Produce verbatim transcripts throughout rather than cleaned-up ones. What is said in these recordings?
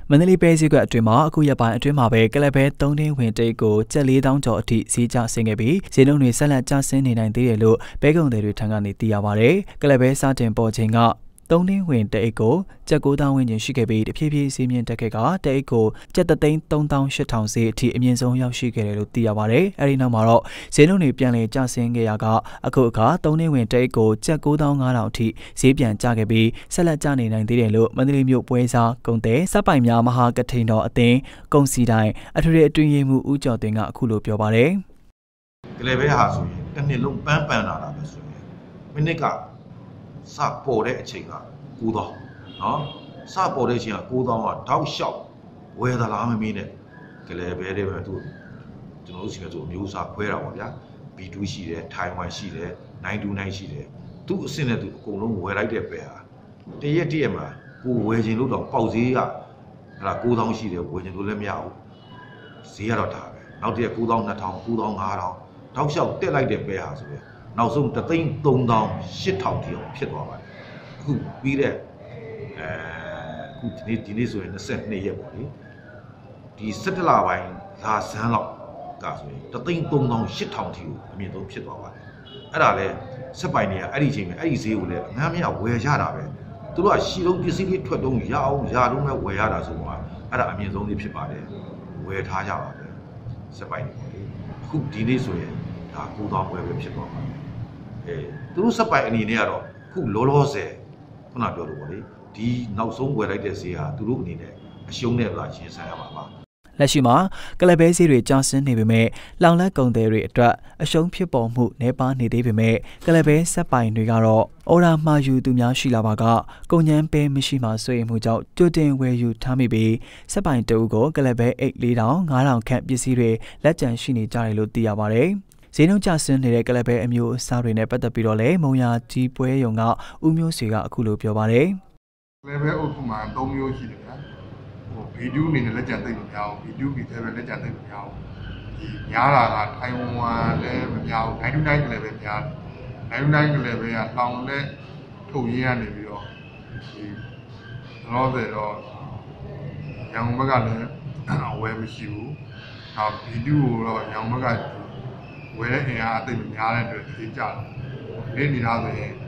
မန္တလေးပဲဈေးကွက်အတွင်းမှာအခုရက်ပိုင်းအတွင်းမှာပဲကလပ်ပဲသုံးတင်းဝင်တိတ်ကိုကျပ်လေးသောင်းကျော်အထိဈေးကျဆင်းခဲ့ပြီးဈေးနှုန်းတွေဆက်လက်ကျဆင်းနေနိုင်သေးတယ်လို့ပဲကုန်သည်တွေထံကနေသိရပါတယ်။ကလပ်ပဲစတင်ပေါ်ချိန်ကသုံးတင်းဝင်တအိတ်ကိုကျပ်ကိုးသောင်းဝန်းကျင်ရှိခဲ့ပြီးတဖြည်းဖြည်းဈေးမြင့်တက်ခဲ့ကတအိတ်ကိုကျပ်တသိန်းသုံးသောင်းရှစ်ထောင်ဈေးအထိအမြင့်ဆုံးရောက်ရှိခဲ့တယ်လို့သိရပါတယ်။အဲဒီနောက်မှာတော့ဈေးနှုန်းတွေပြန်လည်ကျဆင်းခဲ့ရကအခုအခါသုံးတင်းဝင်တအိတ်ကိုကျပ်ကိုးသောင်းငါးထောင်အထိဈေးပြန်ကျခဲ့ပြီးဆက်လက်ကျနေနိုင်သေးတယ်လို့မန္တလေးမြို့ပွဲစားကုန်သည်စပိုင်များမဟာကထိန်တော်အသင်းကုန်စီတိုင်းအထွေထွေအတွင်းရေးမှူးဦးကျော်တင်ကအခုလိုပြောပါတယ်။ကလေးပဲဟာဆိုရင်တစ်နှစ်လုံးပန်းပန်းလာတာပဲဆိုရင်မိနစ်ကစပေါ်တဲ့အချိန်ကကိုးသောင်းနော်စပေါ်တဲ့အချိန်ကကိုးသောင်းကတောက်လျှောက်ဝယ်သလားမမင်းနဲ့ကလေးပဲတဲ့ပဲသူကျွန်တော်တို့စီကဆိုအမျိုးအစားခွဲတာပေါ့ဗျာ ဘီ တူ ရှိတယ်ထိုင်ဝမ်ရှိတယ်နိုင်တူနိုင်ရှိတယ်သူ့အဆင့်နဲ့သူအကုန်လုံးဝယ်လိုက်တဲ့ပဲဟာတရက်တရက်မှာကိုဝယ်ခြင်းလို့တော့ပေါက်ဈေးကဟလာကိုးသောင်းရှိတယ်ဝယ်ခြင်းလို့လည်းမရဘူးဈေးကတော့ဒါပဲနောက်တရက်ကိုးသောင်းနှစ်ထောင်ကိုးသောင်းငါးထောင်တောက်လျှောက်တက်လိုက်တဲ့ပဲဟာဆိုရင်နောက်ဆုံးတသိန်းသုံးသောင်းရှစ်ထောင်တိအောင်ဖြစ်သွားပါတယ်အခုပြီးတဲ့အဲအခုဒီနေ့ဒီနေ့ဆိုရင်ยี่สิบสองရက်ပေါ့လေဒီสิบเอ็ดလပိုင်းလာဇန်းလောက်ကဆိုရင်တသိန်းသုံးသောင်းရှစ်ထောင်တိကိုအမြင့်ဆုံးဖြစ်သွားပါတယ်အဲ့ဒါလဲစက်ပိုင်တွေကအဲ့ဒီချိန်မှာအဲ့ဒီဈေးကိုလည်းအများများဝယ်ရတာပဲသူတို့ကရှီလုံးပစ္စည်းလေးထွက်တုံးရအောင်ရတော့မဲ့ဝယ်ရတာဆိုတော့အဲ့ဒါအမြင့်ဆုံးလေးဖြစ်ပါတယ်ဝယ်ထားကြပါပဲစက်ပိုင်တွေပေါ့လေအခုဒီနေ့ဆိုရင်ဒါကိုးသောင်းဝယ်ပဲဖြစ်သွားပါတယ်အဲသူတို့စက်ပိုင်အနေနဲ့ကတော့ခုလောလောဆယ်ခုနပြောလို့ပေါ့လေဒီနောက်ဆုံးဝယ်လိုက်တဲ့ဈေးဟာသူတို့အနေနဲ့အရှုံးနဲ့လာရှင်းဆိုင်ရမှာပါလက်ရှိမှာကလပ်ပဲဈေးတွေကျဆင်းနေပေမဲ့လောင်လက်ကုန်သည်တွေအတွက်အရှုံးဖြစ်ပေါ်မှုနှဲပါနေသေးပေမဲ့ကလပ်ပဲစက်ပိုင်တွေကတော့အော်ဒါမှာယူသူများရှိလာပါကကုန်ညမ်းပဲမရှိမှဆွေးမှုကြောင့်ကြိုတင်ဝယ်ယူထားမိပြီးစက်ပိုင်တအုပ်ကိုကလပ်ပဲအိတ်လေးထောင်ငါးထောင်ခန့်ပစ္စည်းတွေလက်ကျန်ရှိနေကြတယ်လို့သိရပါတယ်ဈေးနှုန်းကျဆင်းနေတဲ့ကလပ်ပဲအမျိုးအစားတွေနဲ့ပတ်သက်ပြီးတော့လည်းမုံရကြီးပွဲရုံကဦးမျိုးဆွေကအခုလိုပြောပါတယ်ကလပ်ပဲအုပ်စုမှာသုံးမျိုးရှိတယ်ဗျာဘီ တူ အနေနဲ့လက်ကျန်သိမ့်မများဘူးဘီ တူ ဘီ ဆယ်ဗန်လက်ကျန်သိမ့်မများဘူးဒီများလာတာထိုင်ဝမ်လည်းမများဘူးနိုင်တူနိုင်ကလည်းပဲများနိုင်တူနိုင်ကလည်းပဲကတောင်လက်ထုတ်ရင်းရနေပြီးတော့ဒီလောဆယ်တော့ရန်ကုန်ဘက်ကလည်းဝယ်မရှိဘူးနောက်ဘီ တူ ကိုတော့ရန်ကုန်ဘက်ကဝယ်တဲ့အင်အားအသိမများတဲ့အတွက်သိကြတယ်ဒီနေတာဆိုရင်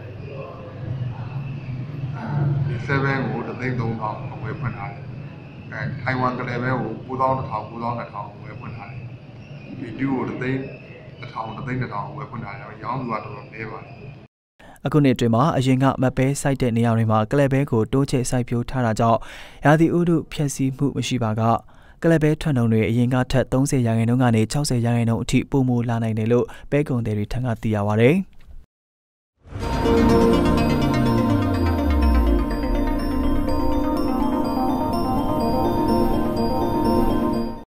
ဒီဆယ်ဗန်ကိုတသိန်းသုံးထောင်ဝယ်ဖွင့်ထားတယ်အဲထိုင်ဝမ်ကလည်းပဲကိုကိုးသောင်းတစ်ထောင်ကိုးသောင်းနှစ်ထောင်ဝယ်ဖွင့်ထားတယ်ဗီဒီယိုတသိန်းတစ်ထောင်တသိန်းတစ်ထောင်ဝယ်ဖွင့်ထားတယ်ရောင်းသူကတော့တော်တော်နည်းပါတယ်အခုနှစ်အတွင်းမှာအရင်ကမပဲစိုက်တဲ့နေရာတွေမှာကလပ်ပဲကိုတိုးချဲ့စိုက်ပျိုးထားတာကြောင့်ရာသီဥတုဖြည့်ဆည်းမှုမရှိပါကကလပ်ပဲထွက်နှုန်းတွေအရင်ကထက်သုံးဆယ်ရာခိုင်နှုန်းကနေခြောက်ဆယ်ရာခိုင်နှုန်းအထိပိုမိုလာနိုင်တယ်လို့ပဲကုန်သည်တွေထံကသိရပါတယ်